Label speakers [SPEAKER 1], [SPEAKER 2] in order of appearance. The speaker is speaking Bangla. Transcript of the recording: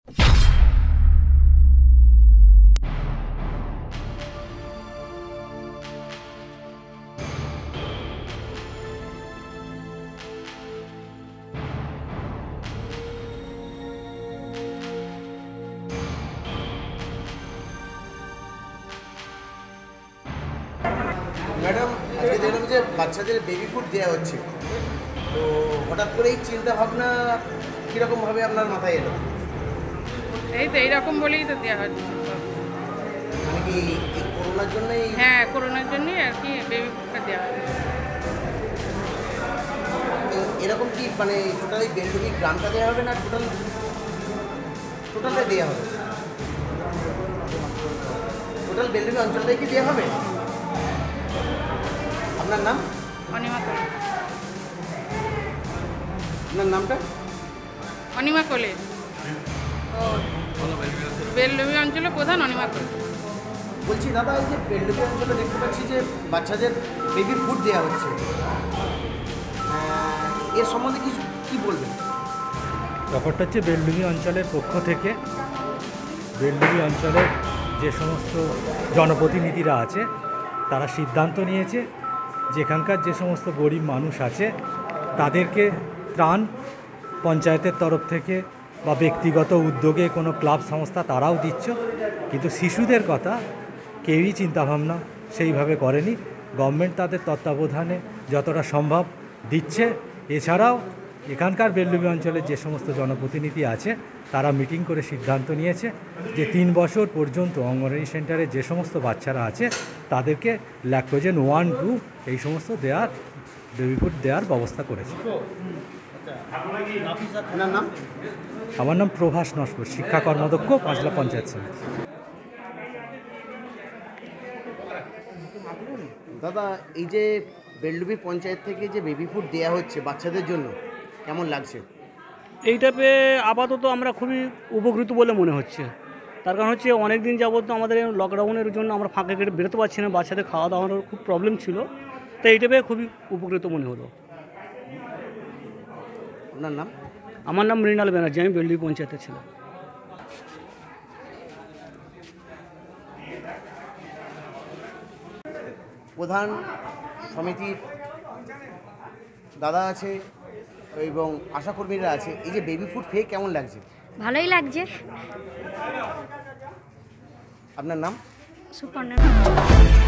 [SPEAKER 1] ম্যাডাম, আজকে দেখলাম যে বাচ্চাদের বেবি ফুড দেওয়া হচ্ছে, তো হঠাৎ করে এই চিন্তা ভাবনা কীরকমভাবে আপনার মাথায় এলো?
[SPEAKER 2] এই তো এইরকম বলেই তো দেওয়া হচ্ছে।
[SPEAKER 1] মানে কি এই করোনার জন্যই?
[SPEAKER 2] হ্যাঁ, করোনার জন্যই আর কি বেবি ফুডটা দেওয়া হচ্ছে।
[SPEAKER 1] এরকম কি মানে টোটালি বেলডুবি গ্রামটা দেওয়া হবে না টোটালটা দেওয়া হবে? টোটাল বেলডুবি অঞ্চলটাই কি দেওয়া হবে? আপনার নাম?
[SPEAKER 2] অনিমা কলেজ।
[SPEAKER 1] আপনার নামটা?
[SPEAKER 2] অনিমা কলেজ, বেলডুবি অঞ্চলের প্রধান অনিমা কলেজ।
[SPEAKER 1] বলছি দাদা, এই যে বেলডুবি অঞ্চলে দেখতে পাচ্ছি যে বাচ্চাদের বেবি ফুড দেওয়া হচ্ছে, এর সম্বন্ধে কি বলবেন?
[SPEAKER 3] ব্যাপারটা হচ্ছে বেলডুবি অঞ্চলের পক্ষ থেকে বেলডুবি অঞ্চলের যে সমস্ত জনপ্রতিনিধিরা আছে তারা সিদ্ধান্ত নিয়েছে যেখানকার যে সমস্ত গরিব মানুষ আছে তাদেরকে ত্রাণ পঞ্চায়েতের তরফ থেকে বা ব্যক্তিগত উদ্যোগে কোনো ক্লাব সংস্থা তারাও দিচ্ছে, কিন্তু শিশুদের কথা কেউই চিন্তাভাবনা সেইভাবে করেনি। গভর্নমেন্ট তাদের তত্ত্বাবধানে যতটা সম্ভব দিচ্ছে। এছাড়াও এখানকার বেলডুবি অঞ্চলের যে সমস্ত জনপ্রতিনিধি আছে তারা মিটিং করে সিদ্ধান্ত নিয়েছে যে 3 বছর পর্যন্ত অঙ্গনওয়াড়ি সেন্টারে যে সমস্ত বাচ্চারা আছে তাদেরকে ল্যাক্টোজেন 1-2 এই সমস্ত দেওয়ার বেবি ফুড দেওয়ার ব্যবস্থা করেছে।
[SPEAKER 1] আপনার নাম?
[SPEAKER 3] আমার নাম প্রভাস নস্কর, শিক্ষা কর্মাধ্যক্ষ, পাঁচলা পঞ্চায়েত সমিতি।
[SPEAKER 1] দাদা, এই যে বেলডুবি পঞ্চায়েত থেকে যে বেবি ফুড দেওয়া হচ্ছে বাচ্চাদের জন্য, কেমন লাগছে?
[SPEAKER 4] এইটা পেয়ে আপাতত আমরা খুবই উপকৃত বলে মনে হচ্ছে। তার কারণ হচ্ছে অনেক দিন যাবত আমাদের লকডাউনের জন্য আমরা ফাঁকা কেটে বেরোতে পারছি না, বাচ্চাদের খাওয়া দাওয়ার খুব প্রবলেম ছিল, তাই এইটা পেয়ে খুবই উপকৃত মনে হলো।
[SPEAKER 1] আপনার নাম?
[SPEAKER 4] আমার নাম মৃণাল ব্যানার্জি, আমি বেলডুবি পঞ্চায়েতে ছিলাম।
[SPEAKER 1] প্রধান সমিতির দাদা আছে এবং আশাকর্মীরা আছে, এই যে বেবি ফুড খেয়ে কেমন লাগছে?
[SPEAKER 5] ভালোই লাগছে।
[SPEAKER 1] আপনার নাম?
[SPEAKER 5] সুপর্ণা।